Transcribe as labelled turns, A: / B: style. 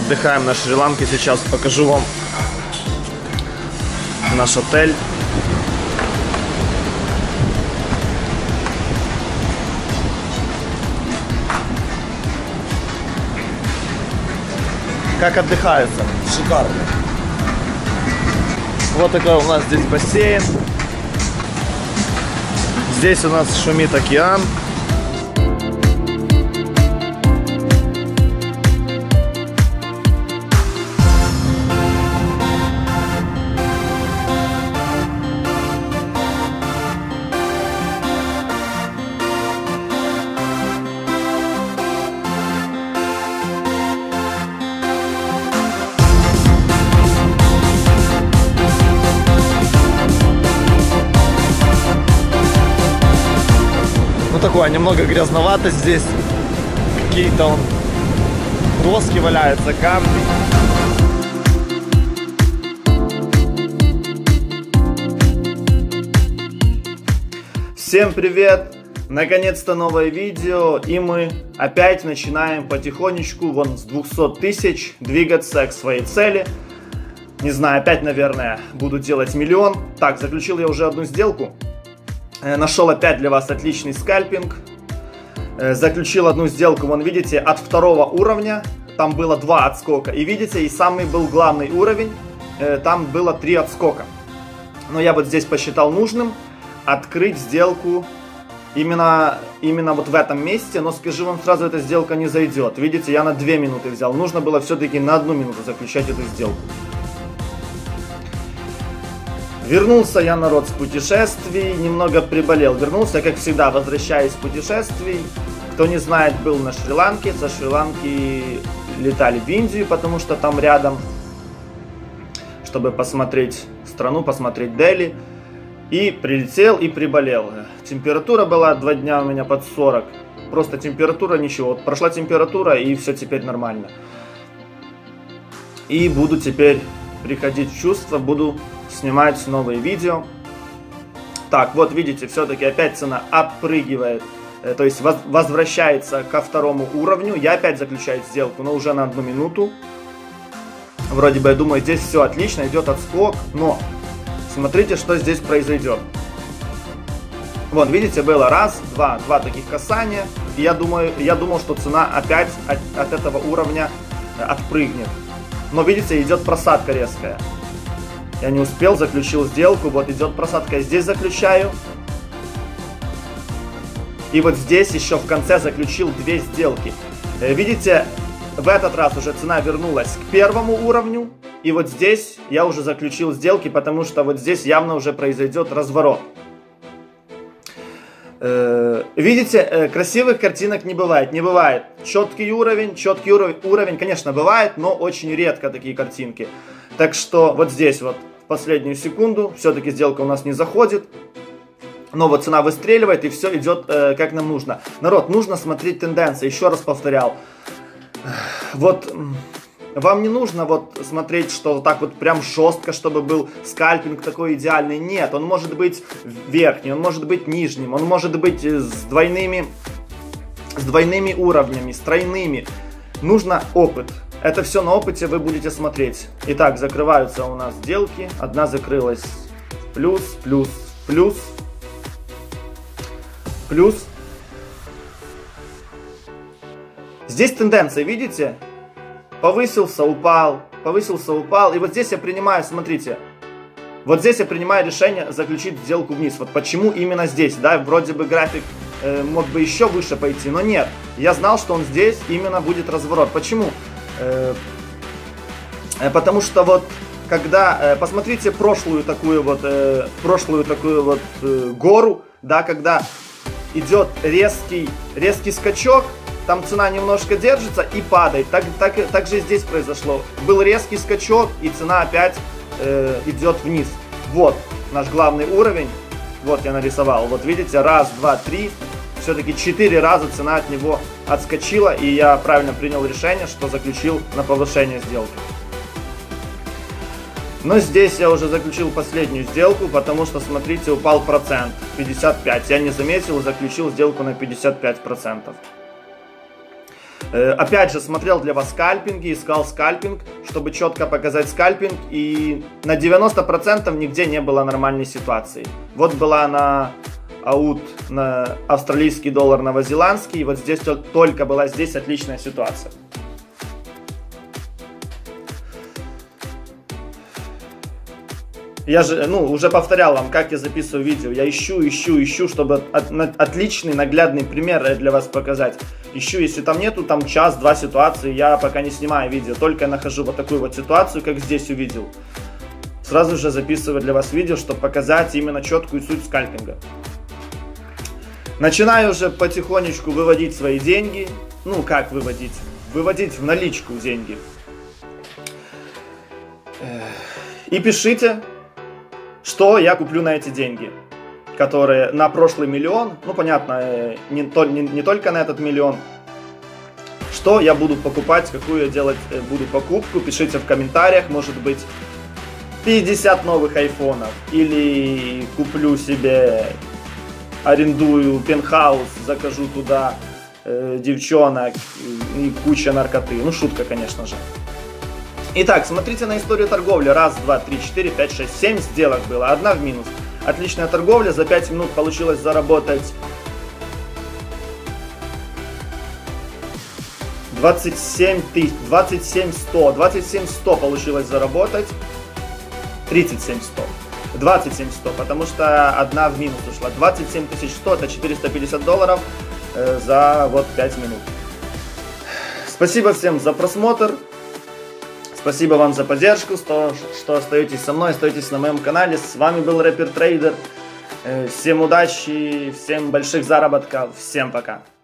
A: Отдыхаем на Шри-Ланке. Сейчас покажу вам наш отель. Как отдыхается?
B: Шикарно.
A: Вот такой у нас здесь бассейн. Здесь у нас шумит океан. Такое немного грязновато здесь. Какие-то доски валяются, камни. Всем привет! Наконец-то новое видео, и мы опять начинаем потихонечку, вон с 200 тысяч, двигаться к своей цели. Не знаю, опять, наверное, буду делать миллион. Так, заключил я уже одну сделку. Нашел опять для вас отличный скальпинг. Заключил одну сделку, вон видите, от второго уровня. Там было 2 отскока. И видите, и самый был главный уровень. Там было 3 отскока. Но я вот здесь посчитал нужным открыть сделку именно вот в этом месте. Но скажу вам сразу, эта сделка не зайдет. Видите, я на 2 минуты взял. Нужно было все-таки на 1 минуту заключать эту сделку. Вернулся я, народ, с путешествий, немного приболел. Вернулся, как всегда, возвращаясь с путешествий. Кто не знает, был на Шри-Ланке. Со Шри-Ланки летали в Индию, потому что там рядом, чтобы посмотреть страну, посмотреть Дели. И прилетел и приболел. Температура была 2 дня у меня под 40. Просто температура, ничего. Вот прошла температура, и все теперь нормально. И буду теперь приходить в чувство, буду снимать новые видео. Так, вот видите, все-таки опять цена отпрыгивает, то есть возвращается ко второму уровню. Я опять заключаю сделку, но уже на 1 минуту. Вроде бы, я думаю, здесь все отлично, идет отскок, но смотрите, что здесь произойдет. Вот, видите, было раз, два таких касания, и я думал, что цена опять от этого уровня отпрыгнет. Но видите, идет просадка резкая. Я не успел, заключил сделку, вот идет просадка, я здесь заключаю. И вот здесь еще в конце заключил 2 сделки. Видите, в этот раз уже цена вернулась к первому уровню. И вот здесь я уже заключил сделки, потому что вот здесь явно уже произойдет разворот. Видите, красивых картинок не бывает. Не бывает четкий уровень, конечно, бывает, но очень редко такие картинки. Так что вот здесь вот в последнюю секунду все-таки сделка у нас не заходит. Но вот цена выстреливает, и все идет как нам нужно. Народ, нужно смотреть тенденции, еще раз повторял. Вот вам не нужно вот смотреть, что вот так вот прям жестко, чтобы был скальпинг такой идеальный. Нет, он может быть верхним, он может быть нижним, он может быть с двойными уровнями, с тройными. Нужно опыт. Это все на опыте вы будете смотреть. Итак, закрываются у нас сделки. Одна закрылась плюс, плюс, плюс, плюс. Здесь тенденция, видите? Повысился, упал, повысился, упал. И вот здесь я принимаю, смотрите. Вот здесь я принимаю решение заключить сделку вниз. Вот почему именно здесь, да? Вроде бы график мог бы еще выше пойти, но нет. Я знал, что он здесь именно будет разворот. Почему? Потому что вот когда посмотрите прошлую такую вот гору, да, когда идет резкий скачок, там цена немножко держится и падает. Так же здесь произошло. Был резкий скачок, и цена опять идет вниз. Вот наш главный уровень. Вот я нарисовал. Вот видите, 1, 2, 3. Все-таки 4 раза цена от него отскочила, и я правильно принял решение, что заключил на повышение сделки. Но здесь я уже заключил последнюю сделку, потому что, смотрите, упал процент, 55. Я не заметил, заключил сделку на 55%. Опять же, смотрел для вас скальпинги, искал скальпинг, чтобы четко показать скальпинг, и на 90% нигде не было нормальной ситуации. Вот была на аут на австралийский доллар, новозеландский, и вот здесь только была здесь отличная ситуация. Я же, уже повторял вам, как я записываю видео. Я ищу, чтобы отличный наглядный пример для вас показать. Ищу, если там нету, там час-два ситуации, я пока не снимаю видео. Только нахожу вот такую вот ситуацию, как здесь увидел. Сразу же записываю для вас видео, чтобы показать именно четкую суть скальпинга. Начинаю уже потихонечку выводить свои деньги. Ну, как выводить? Выводить в наличку деньги. И пишите, что я куплю на эти деньги, которые на прошлый миллион, ну понятно, не только на этот миллион, что я буду покупать, какую я делать буду покупку, пишите в комментариях, может быть 50 новых айфонов, или куплю себе, арендую пентхаус, закажу туда девчонок и куча наркоты, ну шутка, конечно же. Итак, смотрите на историю торговли. Раз, два, три, 4, 5, 6, 7 сделок было. Одна в минус. Отличная торговля. За 5 минут получилось заработать 27 100. 27 100 получилось заработать. 37 100. 27 100, потому что одна в минус ушла. 27 100 это 450 долларов за вот 5 минут. Спасибо всем за просмотр. Спасибо вам за поддержку, что остаетесь со мной, остаетесь на моем канале. С вами был Рэпер Трейдер. Всем удачи, всем больших заработков, всем пока.